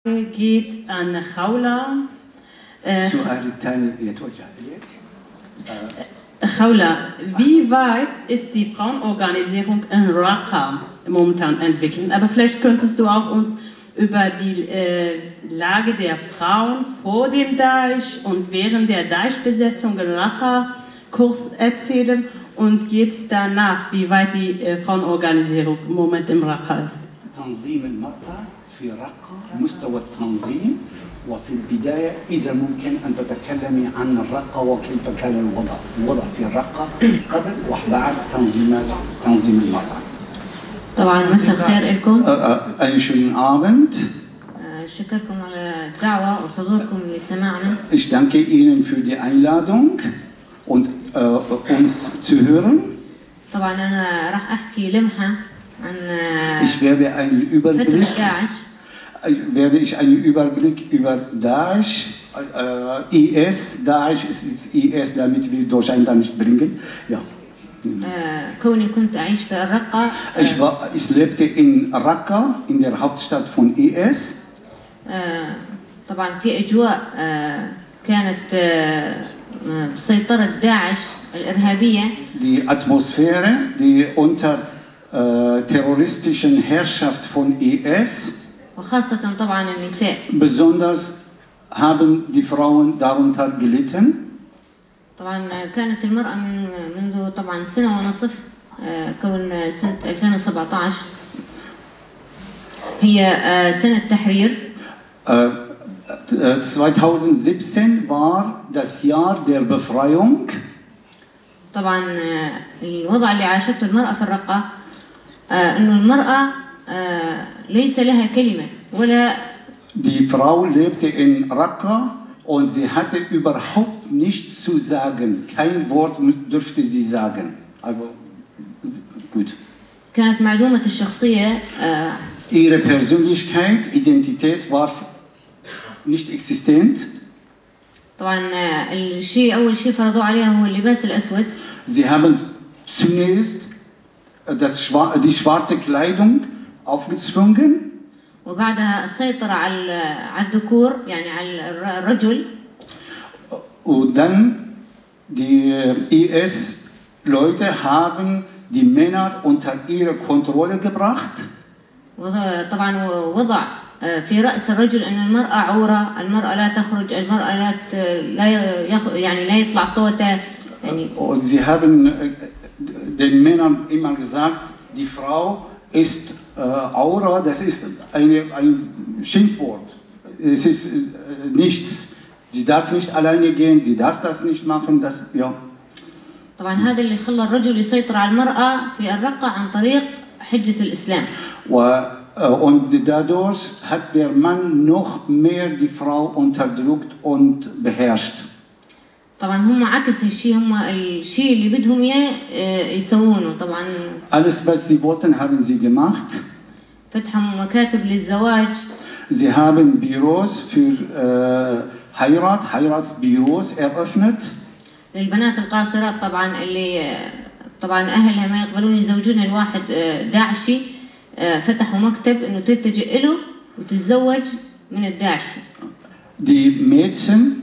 geht an Khawla. السؤال الثاني يتوجه إليك. Khawla, wie weit ist die Frauenorganisierung in Raqqa momentan entwickelt? Aber vielleicht könntest du auch uns über die Lage der Frauen vor dem Daesh und während der Daesh-Besetzung in Raqqa kurz erzählen und jetzt danach, wie weit die Frauenorganisierung im Moment in Raqqa ist. تنظيم المرأة في رقة مستوى التنظيم وفي البداية إذا ممكن أن تتكلمي عن الرقة وكيف كان الوضع في الرقة قبل وبعد تنظيم المرأة. طبعا مساء الخير لكم. Einen schönen Abend. شكركم على الدعوة وحضوركم لسماعنا. Ich danke Ihnen für die Einladung und uns zu hören. طبعا أنا راح أحكي لمحة عن Ich werde einen Überblick über Daesh, IS, Daesh ist IS, damit wir durcheinander nicht bringen. Ja. كوني كنت أعيش في الرقة. Ich lebte in Raqqa, in der Hauptstadt von IS. طبعا في أجواء كانت بسيطرة داعش الإرهابية. Die Atmosphäre, die unter terroristischen Herrschaft von IS. وخاصة طبعا النساء. Besonders haben die Frauen darunter gelitten. طبعا كانت المرأة منذ طبعا سنة ونصف كون سنة 2017 هي سنة تحرير. 2017 war das Jahr der Befreiung. طبعا الوضع اللي عاشته المرأة في الرقة إنه المرأة ليس لها كلمة ولا. Die Frau lebte in Raqqa und sie hatte überhaupt nichts zu sagen. Kein Wort durfte sie sagen. Also gut. كانت معدومة الشخصية. Ihre Persönlichkeit, Identität war nicht existent. طبعا أول شيء فرضوا عليها هو اللباس الأسود. Sie haben zunächst die schwarze Kleidung aufgezwungen. وبعدها السيطرة على الذكور يعني على الرجل. Und dann die IS-Leute haben die Männer unter ihre Kontrolle gebracht. طبعا وضع في رأس الرجل أن المرأة عورة، المرأة لا تخرج، المرأة لا يطلع صوتها يعني. Und sie haben den Männern immer gesagt, die Frau ist Aura, das ist ein Schimpfwort. Es ist nichts. Sie darf nicht alleine gehen, sie darf das nicht machen, das ja. طبعا هذا اللي خلى الرجل يسيطر على المرأة في الرقة عن طريق حجة الإسلام. Und dadurch hat der Mann noch mehr die Frau unterdrückt und beherrscht. طبعا هم عكس هالشيء، هم الشيء اللي بدهم اياه يسوونه طبعا. Alles was sie wollten haben sie gemacht. فتحوا مكاتب للزواج. Sie haben Büros für Heiratsbüros eröffnet. للبنات القاصرات طبعا اللي طبعا اهلها ما يقبلون يزوجونها الواحد داعشي، فتحوا مكتب انه تلتجئ له وتتزوج من الداعشي. Die Mädchen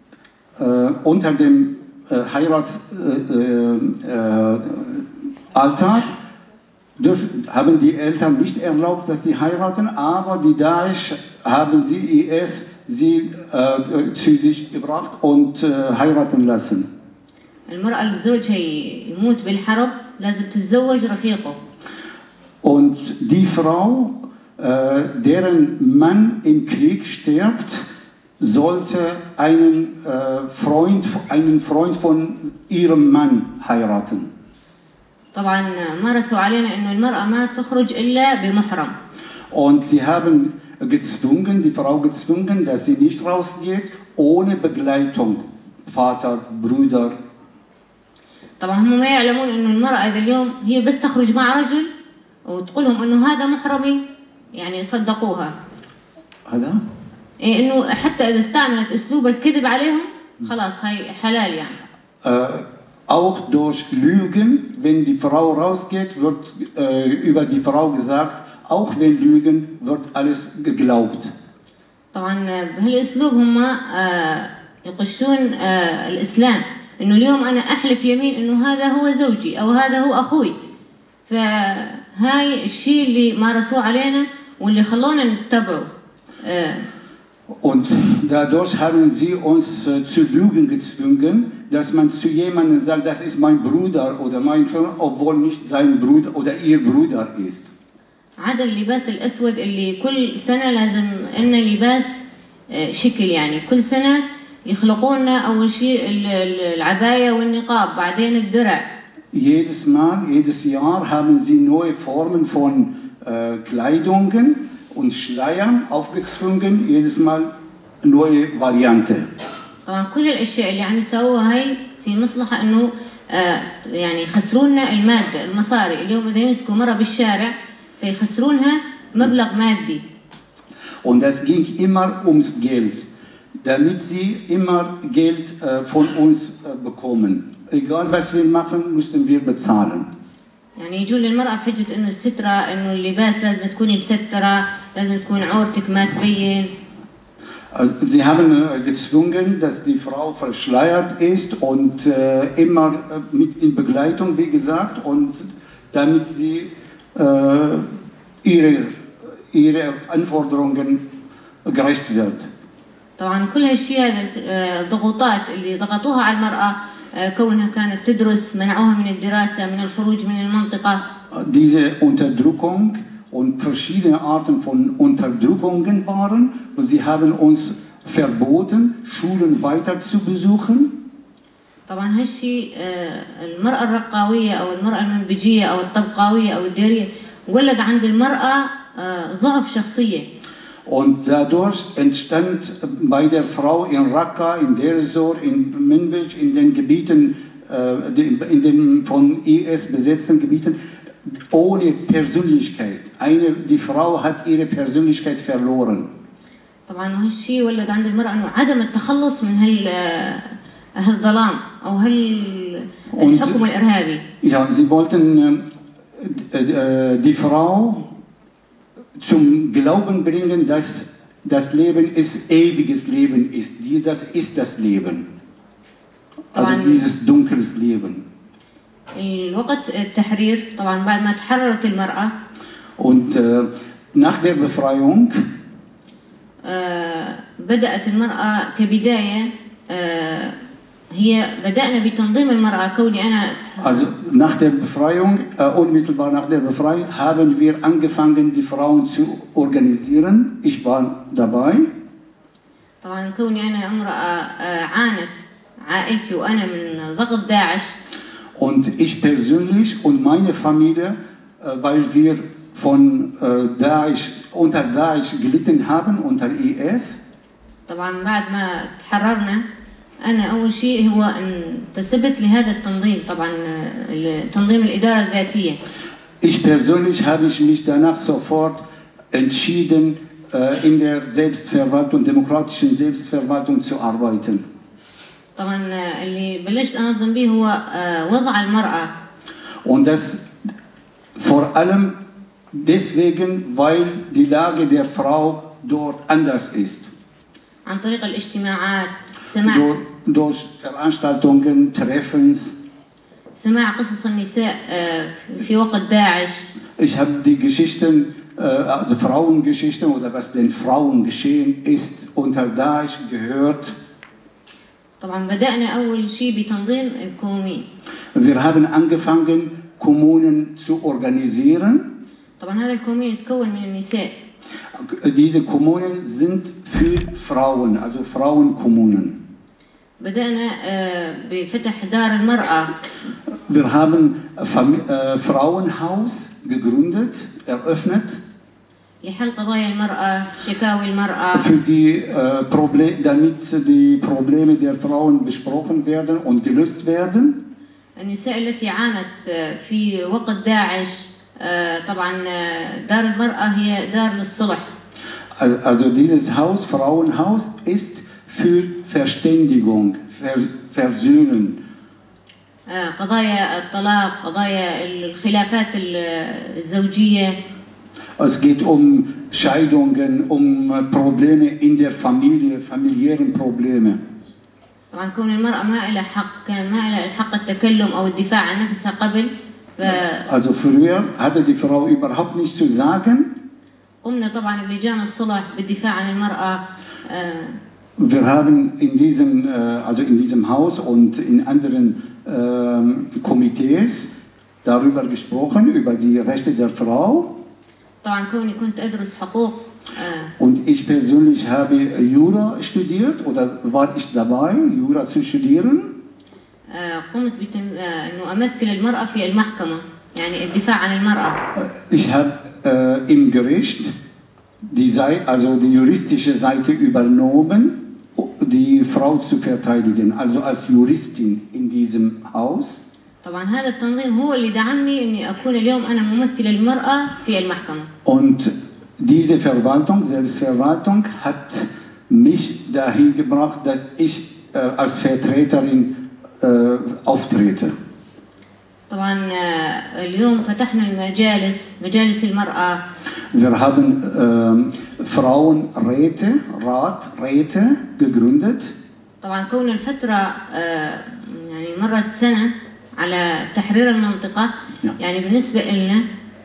unter dem Heiratsalter haben die Eltern nicht erlaubt, dass sie heiraten, aber die Daesh haben IS zu sich gebracht und heiraten lassen. المرأة اللي زوجها يموت بالحرب لازم تتزوج رفيقه. Und die Frau, deren Mann im Krieg stirbt, sollte einen Freund von ihrem Mann heiraten. طبعا مارسوا علينا إنه المرأة ما تخرج إلا بمحرم. Und sie haben die Frau gezwungen, dass sie nicht rausgeht ohne Begleitung, Vater, Brüder. طبعا هم ما يعلمون إنه المرأة إذا اليوم هي بس تخرج مع رجل وتقولهم إنه هذا محرمي يعني صدقوها. هذا؟ إيه إنه حتى إذا استعملت أسلوب الكذب عليهم خلاص هاي حلال يعني. Auch durch Lügen, wenn die Frau rausgeht, wird über die Frau gesagt, auch wenn Lügen, wird alles geglaubt. طبعا بهالاسلوب هم يقشون الاسلام، انه اليوم انا احلف يمين انه هذا هو زوجي او هذا هو اخوي. فهاي الشيء اللي مارسوه علينا واللي خلونا نتبعه. Und dadurch haben sie uns zu lügen gezwungen, dass man zu jemandem sagt, das ist mein Bruder oder mein Freund, obwohl nicht sein Bruder oder ihr Bruder ist. عدا اللباس الأسود اللي كل سنة لازم إن لباس شكل، يعني كل سنة يخلقونا أول شيء العباية والنقاب بعدين الدرع. Jedes Jahr haben sie neue Formen von Kleidungen und Schleiern aufgezwungen, jedes Mal neue Variante. طبعا كل الأشياء اللي عم يسووها هاي في مصلحة إنه يعني يخسروننا المادة المصاري. اليوم إذا يمسكوا مرة بالشارع فيخسرونها مبلغ مادي. Und das ging immer ums Geld, damit sie immer Geld von uns bekommen. Egal was wir machen, müssten wir bezahlen. يعني يجون للمرأة بحجة إنه السترة، إنه اللباس لازم تكوني مسترة، لازم تكون عورتك ما تبين. Sie haben gezwungen, dass die Frau verschleiert ist und immer mit in Begleitung, wie gesagt, und damit sie ihre Anforderungen gerecht wird. طبعا كل هالشيء هذا الضغوطات اللي ضغطوها على المرأة، كونها كانت تدرس، منعوها من الدراسة، من الخروج من المنطقة. Diese Unterdrückung und verschiedene Arten von Unterdrückungen waren und sie haben uns verboten, Schulen weiter zu besuchen. طبعا هالشيء المرأة الرقاوية أو المرأة المنبجية أو الطبقاوية أو الديرية ولد عند المرأة ضعف شخصية. Und dadurch entstand bei der Frau in Raqqa, in Deir ez-Zor, in Minbij, in den Gebieten, in den von IS besetzten Gebieten, ohne Persönlichkeit. Die Frau hat ihre Persönlichkeit verloren. طبعا هالشيء ولد عند المرأة إنه عدم التخلص من هالظلام أو الحكم الإرهابي. Ja, sie wollten die Frau zum Glauben bringen, dass das Leben ewiges Leben ist. Das ist das Leben. Also dieses dunkles Leben. الوقت التحرير طبعا بعد ما تحررت المرأة. Und nach der Befreiung بدأت المرأة كبداية هي بدأنا بتنظيم المرأة كوني أنا. Also nach der Befreiung, unmittelbar nach der Befreiung, haben wir angefangen, die Frauen zu organisieren. Ich war dabei. طبعا كوني أنا امرأة عانت عائلتي وأنا من ضغط داعش. Und ich persönlich und meine Familie, weil wir von unter Daesh gelitten haben, unter IS. طبعا بعد ما تحررنا أنا أول شيء هو أن انتسبت لهذا التنظيم، طبعا تنظيم الإدارة الذاتية. Ich persönlich habe mich danach sofort entschieden, in der Selbstverwaltung, demokratischen Selbstverwaltung zu arbeiten. طبعا اللي بلشت أنظم به هو وضع المرأة. Und das vor allem deswegen, weil die Lage der Frau dort anders ist. عن طريق الاجتماعات. Durch Veranstaltungen, Treffens. سماع قصص النساء في وقت داعش. Ich habe die Geschichten, also Frauengeschichten oder was den Frauen geschehen ist, unter Daesh gehört. طبعا بدأنا أول شيء بتنظيم الكومين. Wir haben angefangen, Kommunen zu organisieren. طبعا هذا الكومين يتكون من النساء. Diese Kommunen sind für Frauen, also Frauenkommunen. بدأنا بفتح دار المرأة. Wir haben Frauenhaus gegründet, eröffnet. لحل قضايا المرأة، شكاوي المرأة. Damit die Probleme der Frauen besprochen werden und gelöst werden. النساء التي عانت في وقت داعش طبعا دار المرأة هي دار للصلح. Also dieses Haus, Frauenhaus, ist für Verständigung, Versöhnen. قضايا الطلاق، قضايا الخلافات الزوجية. Es geht um Scheidungen, um Probleme in der Familie, familiären Probleme. طبعا كون المرأة ما لها حق، كان ما لها الحق التكلم أو الدفاع عن نفسها قبل. Also früher hatte die Frau überhaupt nichts zu sagen. قمنا طبعا بلجان الصلح بالدفاع عن المرأة. Wir haben in diesem Haus und in anderen Komitees darüber gesprochen, über die Rechte der Frau. طبعا كوني كنت أدرس حقوق. Und ich persönlich habe Jura studiert oder war ich dabei, Jura zu studieren. قمت إنه أمثل المرأة في المحكمة، يعني الدفاع عن المرأة. Ich habe im Gericht die juristische Seite übernommen, die Frau zu verteidigen, also als Juristin in diesem Haus. طبعا هذا التنظيم هو اللي دعمني إني أكون اليوم أنا ممثلة للمرأة في المحكمة. Und diese Verwaltung, Selbstverwaltung, hat mich dahin gebracht, dass ich als Vertreterin auftrete. طبعا اليوم فتحنا مجالس المرأة. Wir haben Räte gegründet. طبعا كون الفترة يعني مرت سنة على تحرير المنطقة، يعني بالنسبة لنا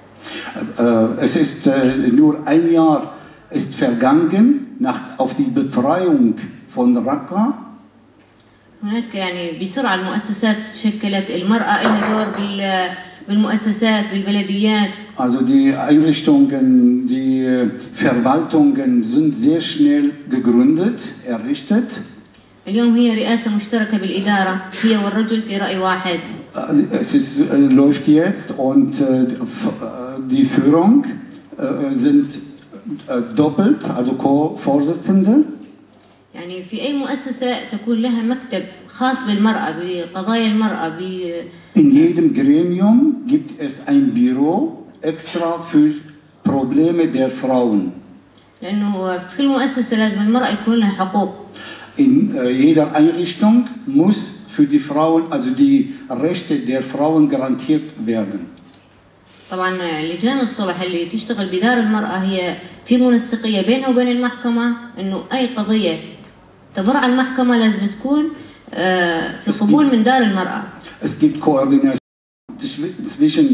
es ist nur ein Jahr ist vergangen auf die Befreiung von Raqqa. هناك يعني بسرعة المؤسسات تشكلت، المرأة لها دور بالمؤسسات بالبلديات. Also die Einrichtungen, die Verwaltungen sind sehr schnell gegründet, errichtet. اليوم هي رئاسة مشتركة بالإدارة، هي والرجل في رأي واحد. Es läuft jetzt und die Führung sind doppelt, also Co-Vorsitzende. يعني في أي مؤسسة تكون لها مكتب خاص بالمرأة بقضايا المرأة. In jedem Gremium gibt es ein Büro extra für Probleme der Frauen. لأنه في كل مؤسسة لازم المرأة يكون لها حقوق. In jeder Einrichtung muss für die Frauen, also die Rechte der Frauen garantiert werden. طبعا لجان الصلح اللي تشتغل بدار المرأة هي في منسقية بينها وبين المحكمة، إنه أي قضية تمر على المحكمة لازم تكون في قبول من دار المرأة. Es gibt Koordination zwischen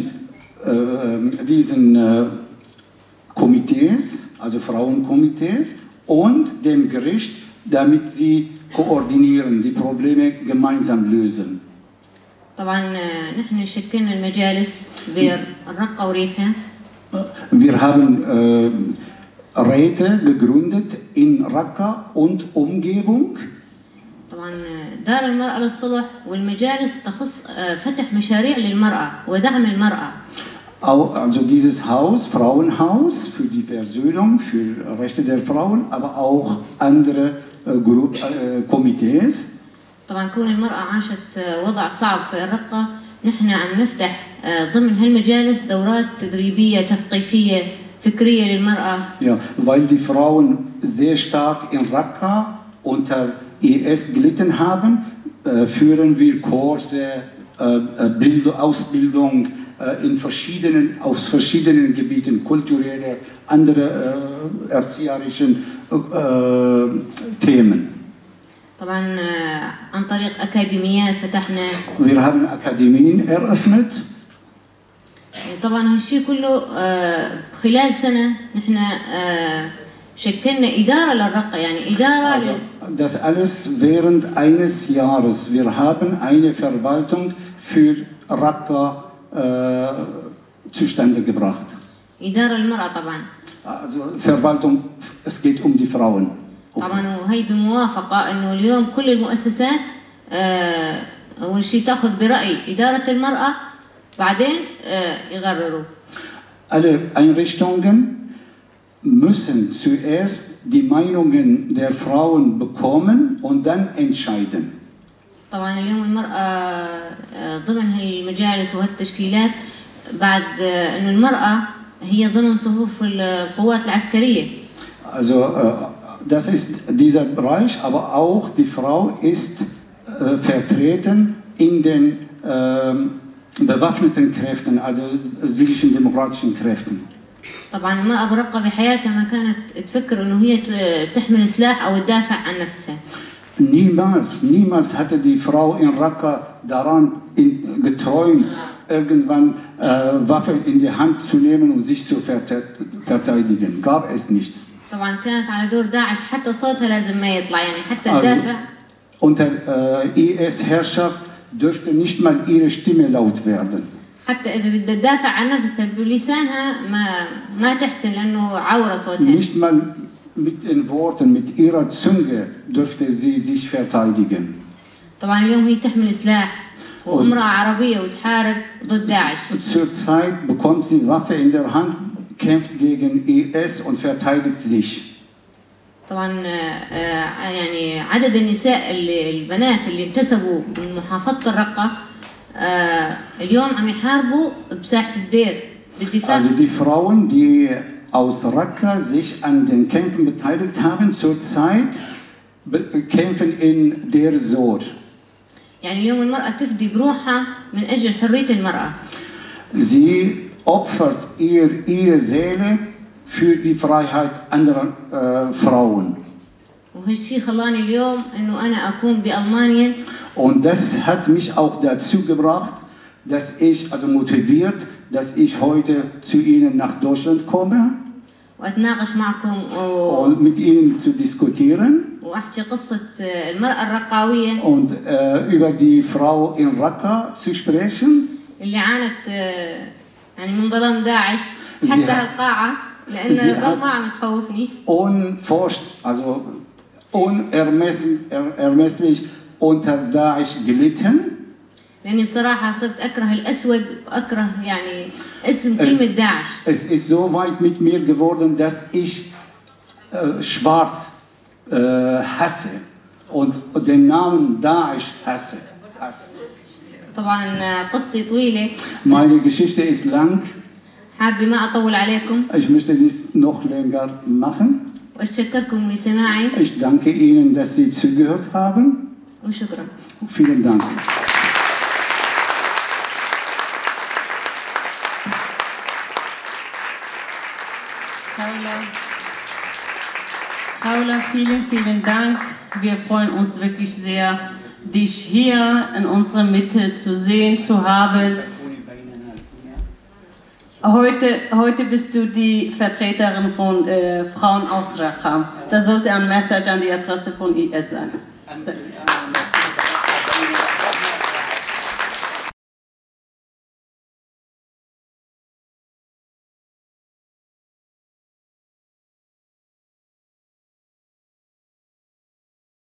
diesen Komitees, also Frauenkomitees, und dem Gericht, damit sie koordinieren, die Probleme gemeinsam lösen. طبعا نحن شكلنا المجالس بالرقة وريفها. Wir haben Räte gegründet in Raqqa und Umgebung. طبعا دار المرأة للصلح والمجالس تخص فتح مشاريع للمرأة ودعم المرأة. Also dieses Haus, Frauenhaus für die Versöhnung, für Rechte der Frauen, aber auch andere Komitees. طبعا كون المرأة عاشت وضع صعب في الرقة، نحن عم نفتح ضمن هالمجالس دورات تدريبية تثقيفية فكرية للمرأة. Ja, weil die Frauen sehr stark in Raqqa unter IS gelitten haben, führen wir Kurse, Ausbildung aus verschiedenen Gebieten, kulturelle, andere erzieherischen Themen. طبعا عن طريق أكاديميات فتحنا. Wir haben Akademien eröffnet. طبعا هالشيء كله خلال سنة نحن شكلنا إدارة للرقة، يعني إدارة. Also, das alles während eines Jahres. Wir haben eine Verwaltung für Raqqa zustande gebracht. إدارة المرأة طبعا. Also Verwaltung, es geht um die Frauen. طبعا وهي بموافقة إنه اليوم كل المؤسسات أول شيء تأخذ برأي إدارة المرأة، بعدين يقرروا. Alle Einrichtungen müssen zuerst die Meinungen der Frauen bekommen und dann entscheiden. طبعا اليوم المرأة ضمن هالمجالس وهالتشكيلات بعد إنه المرأة هي ضمن صفوف القوات العسكرية. Also das ist dieser Bereich, aber auch die Frau ist vertreten in den bewaffneten Kräften, also syrischen demokratischen Kräften. طبعا المرأة برقة بحياتها ما كانت تفكر إنه هي تحمل سلاح أو تدافع عن نفسها. Niemals hatte die Frau in Raqqa daran geträumt, irgendwann Waffe in die Hand zu nehmen und sich zu verteidigen. Gab es nichts. طبعا كانت على دور داعش حتى صوتها لازم ما يطلع يعني حتى تدافع. Unter IS-Herrschaft dürfte nicht mal ihre Stimme laut werden. حتى إذا بدها تدافع عن نفسها بلسانها ما تحسن لأنه عورة صوتها. Nicht mal mit den Worten, mit ihrer Zunge dürfte sie sich verteidigen. طبعا اليوم هي تحمل سلاح وامرأة عربية وتحارب ضد داعش. Zurzeit bekommt sie Waffe in der Hand, kämpft gegen IS und verteidigt sich. طبعا يعني عدد النساء البنات اللي انتسبوا من محافظة الرقة اليوم عم يحاربوا بساحة الدير بالدفاع. Also die Frauen, die aus Raqqa sich an den Kämpfen beteiligt haben, zurzeit kämpfen in der Zor. يعني اليوم المرأة تفدي بروحها من أجل حرية المرأة. Sie opfert ihre Seele für die Freiheit anderer Frauen. وهالشيء خلاني اليوم إنه أنا أكون بألمانيا. Und das hat mich auch dazu gebracht, dass ich, also motiviert, dass ich heute zu Ihnen nach Deutschland komme. وأتناقش معكم und mit Ihnen zu diskutieren. وأحكي قصة المرأة الرقاوية. Und über die Frau in Raqqa zu sprechen. اللي عانت يعني من ظلام داعش حتى هالقاعة لأن الظلمة عم تخوفني. Also unermesslich unter Daesh gelitten. لأني بصراحة صرت أكره الأسود وأكره يعني اسم كلمة داعش. Es ist so weit mit mir geworden, dass ich schwarz hasse und den Namen Daesh hasse. طبعا قصتي طويلة. Meine Geschichte ist lang. حابة ما أطول عليكم. Ich möchte dies noch länger machen. وأشكركم لسماعي. Ich danke Ihnen, dass Sie zugehört haben. وشكرا. Vielen Dank. Paula, vielen Dank. Wir freuen uns wirklich sehr, dich hier in unserer Mitte zu sehen, zu haben. Heute bist du die Vertreterin von Frauen aus Raqqa. Das sollte ein Message an die Adresse von IS sein.